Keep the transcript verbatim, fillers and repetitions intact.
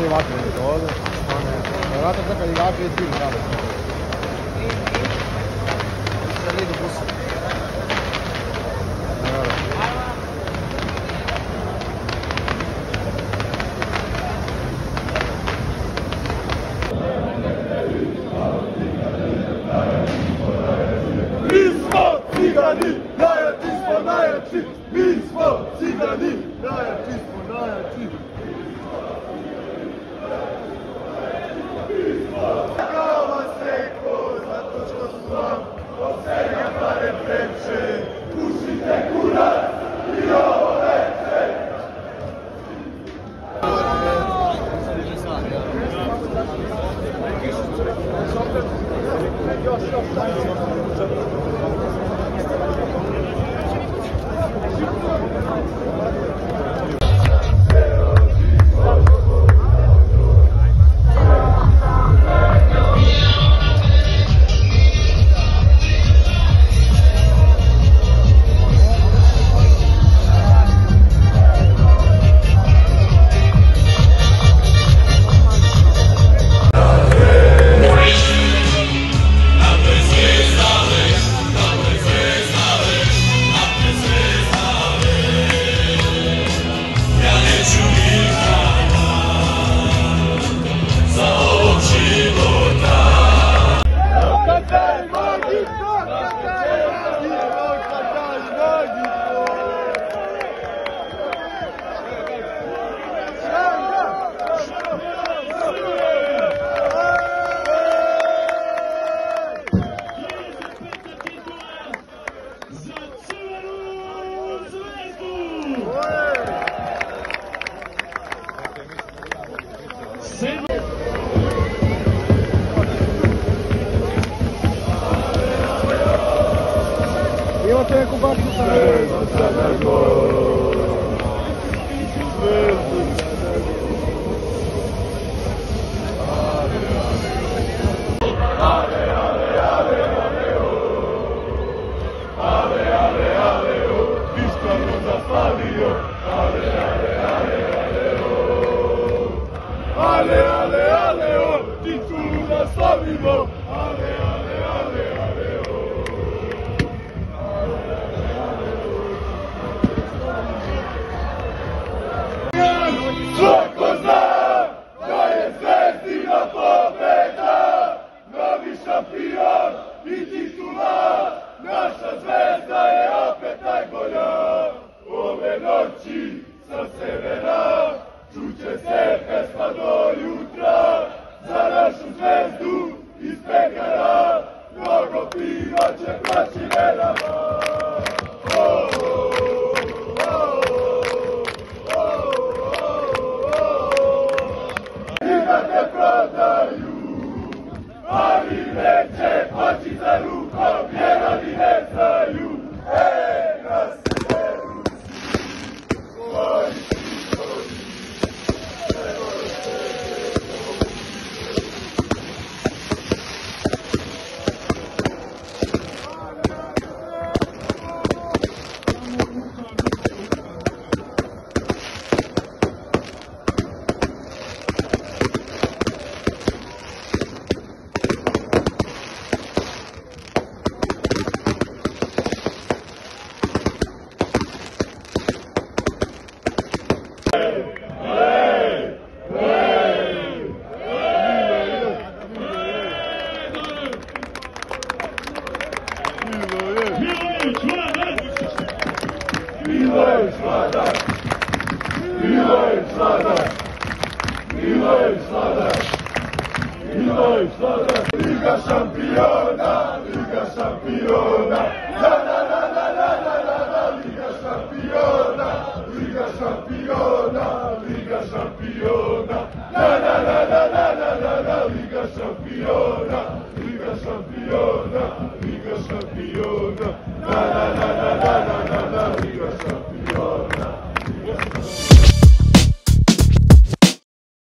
arrivato nel gol, è arrivato a caricare e si ricava. Mi smo cigani, najjači smo, najjači. Kao vas rekao, zato što su vam od svega pare preče. Pušite kurac i ovo veče. Imate neku bačku sa vezom, sa vezom. Ale, ale, ale, ale, o. Ale, ale, ale, o. Vištvano zapalio. Ale, ale, ale, ale, o. Ale, ale, ale, o. Titulu naslavimo. Ale, ale, ale, ale, o. Svako zna da je Zvezdina pobeda, novi šampion i titular, naša zvezda je opet najbolja. Ove noći sa severa čuće se pesma do jutra, za našu zvezdu iz pekara, mnogo piva će plaći verama. Ali neće paći za rukom, jer oni ne znaju. E, nas se ruci, moji sinovi, ne možete Miloš Vladak, Miloš Vladak, Miloš Vladak, Miloš Vladak, Liga šampiona, Liga šampiona, la la la la la la la la, Liga šampiona, Liga šampiona, Liga šampiona, la la la la la la la la, Liga šampiona, Liga šampiona.